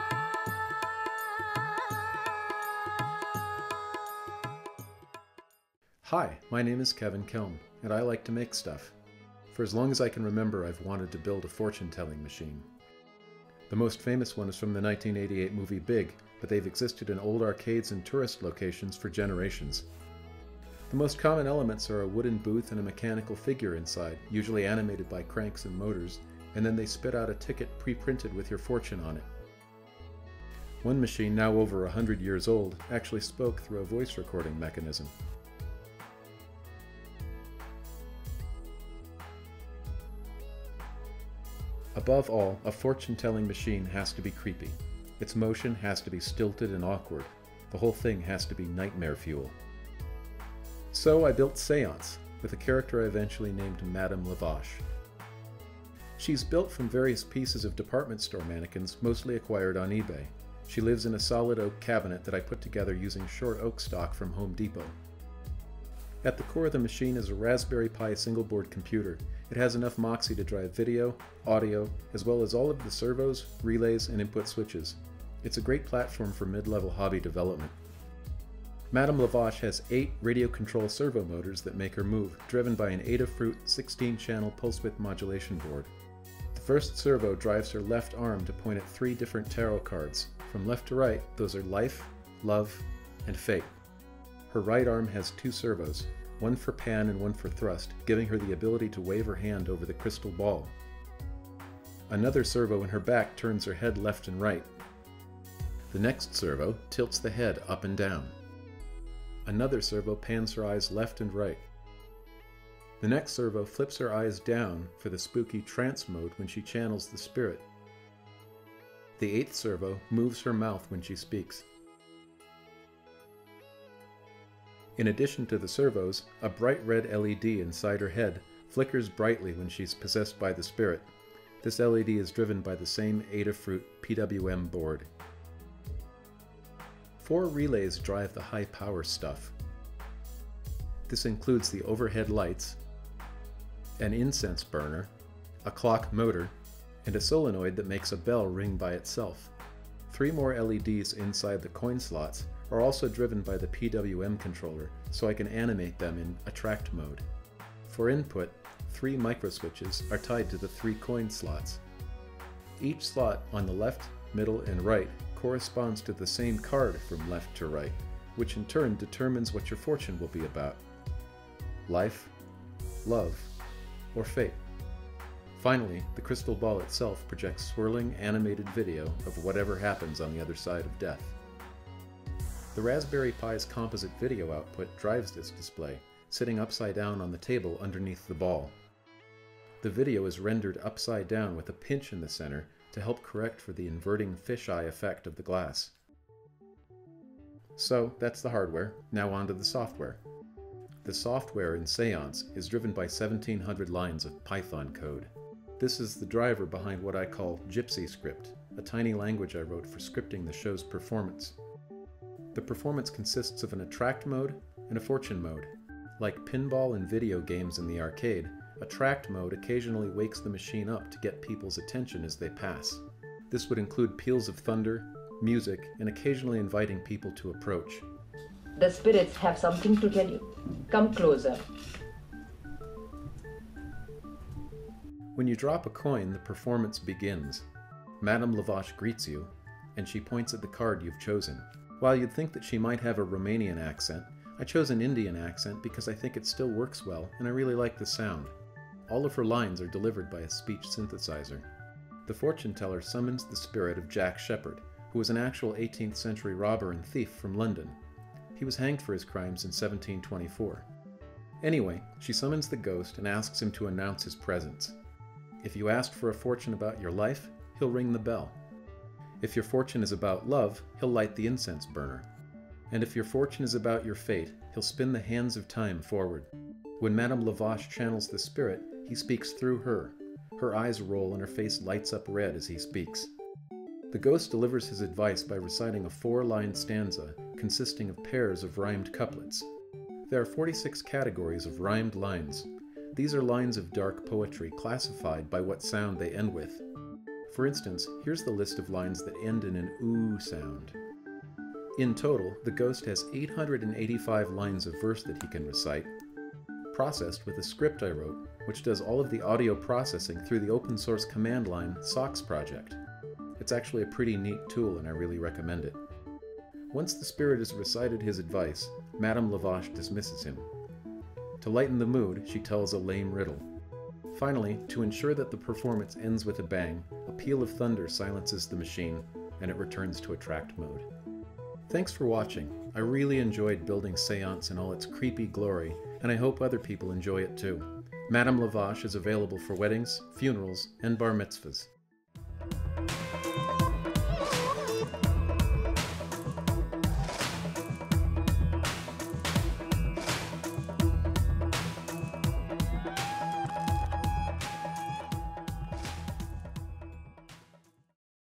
Hi, my name is Kevin Kelm, and I like to make stuff. For as long as I can remember, I've wanted to build a fortune-telling machine. The most famous one is from the 1988 movie Big, but they've existed in old arcades and tourist locations for generations. The most common elements are a wooden booth and a mechanical figure inside, usually animated by cranks and motors, and then they spit out a ticket pre-printed with your fortune on it. One machine, now over 100 years old, actually spoke through a voice recording mechanism. Above all, a fortune-telling machine has to be creepy. Its motion has to be stilted and awkward. The whole thing has to be nightmare fuel. So I built Seance, with a character I eventually named Madame Lavache. She's built from various pieces of department store mannequins, mostly acquired on eBay. She lives in a solid oak cabinet that I put together using short oak stock from Home Depot. At the core of the machine is a Raspberry Pi single-board computer. It has enough Moxie to drive video, audio, as well as all of the servos, relays, and input switches. It's a great platform for mid-level hobby development. Madame Lavache has 8 radio control servo motors that make her move, driven by an Adafruit 16-channel pulse width modulation board. The first servo drives her left arm to point at 3 different tarot cards. From left to right, those are Life, Love, and Fate. Her right arm has 2 servos, one for pan and one for thrust, giving her the ability to wave her hand over the crystal ball. Another servo in her back turns her head left and right. The next servo tilts the head up and down. Another servo pans her eyes left and right. The next servo flips her eyes down for the spooky trance mode when she channels the spirit. The 8th servo moves her mouth when she speaks. In addition to the servos, a bright red LED inside her head flickers brightly when she's possessed by the spirit. This LED is driven by the same Adafruit PWM board. 4 relays drive the high power stuff. This includes the overhead lights, an incense burner, a clock motor, and a solenoid that makes a bell ring by itself. 3 more LEDs inside the coin slots are also driven by the PWM controller, so I can animate them in attract mode. For input, 3 microswitches are tied to the 3 coin slots. Each slot on the left, middle, and right corresponds to the same card from left to right, which in turn determines what your fortune will be about: life, love, or fate. Finally, the crystal ball itself projects swirling, animated video of whatever happens on the other side of death. The Raspberry Pi's composite video output drives this display, sitting upside down on the table underneath the ball. The video is rendered upside down with a pinch in the center to help correct for the inverting fisheye effect of the glass. So that's the hardware, now on to the software. The software in Seance is driven by 1700 lines of Python code. This is the driver behind what I call Gypsy Script, a tiny language I wrote for scripting the show's performance. The performance consists of an attract mode and a fortune mode. Like pinball and video games in the arcade, attract mode occasionally wakes the machine up to get people's attention as they pass. This would include peals of thunder, music, and occasionally inviting people to approach. The spirits have something to tell you. Come closer. When you drop a coin, the performance begins. Madame Lavache greets you, and she points at the card you've chosen. While you'd think that she might have a Romanian accent, I chose an Indian accent because I think it still works well, and I really like the sound. All of her lines are delivered by a speech synthesizer. The fortune teller summons the spirit of Jack Sheppard, who was an actual 18th century robber and thief from London. He was hanged for his crimes in 1724. Anyway, she summons the ghost and asks him to announce his presence. If you ask for a fortune about your life, he'll ring the bell. If your fortune is about love, he'll light the incense burner. And if your fortune is about your fate, he'll spin the hands of time forward. When Madame Lavache channels the spirit, he speaks through her. Her eyes roll and her face lights up red as he speaks. The ghost delivers his advice by reciting a 4-line stanza consisting of pairs of rhymed couplets. There are 46 categories of rhymed lines. These are lines of dark poetry classified by what sound they end with. For instance, here's the list of lines that end in an ooh sound. In total, the ghost has 885 lines of verse that he can recite, processed with a script I wrote, which does all of the audio processing through the open source command line SOX project. It's actually a pretty neat tool and I really recommend it. Once the spirit has recited his advice, Madame Lavache dismisses him. To lighten the mood, she tells a lame riddle. Finally, to ensure that the performance ends with a bang, a peal of thunder silences the machine, and it returns to attract mode. Thanks for watching. I really enjoyed building Seance in all its creepy glory, and I hope other people enjoy it too. Madame Lavache is available for weddings, funerals, and bar mitzvahs.